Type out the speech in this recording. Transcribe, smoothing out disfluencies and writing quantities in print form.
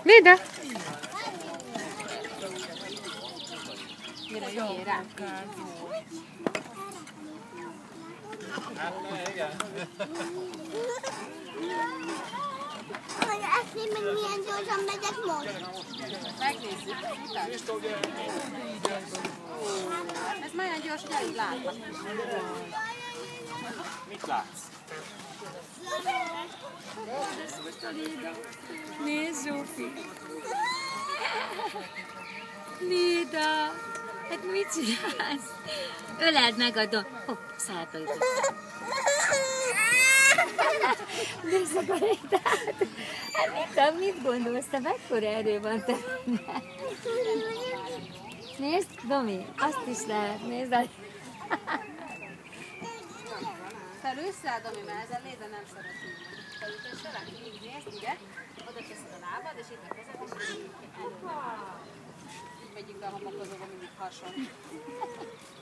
Léda! Gyere, jöjjél rá! Ezt én meg milyen gyorsan megyek most? Megnézzük, mutasd. Ez már olyan gyors, hogy alig láthatni. Mit látsz? Nézd, Zsófi! Léda! Hát mit csinálsz? Öleld meg a szállta jutott. Nézd a Lédát! Hát mit gondolsz? Te mekkora erő van te benne? Nézd, Domi, azt is lehet, nézd a... Felülsz rá, Domi, mert ezen Léda nem szeret így. Felültesse rá, így nézd, ugye? Oda teszed a lábad, és itt a kezed, és így előre. Így megyünk be a homokozóba, mindig hason.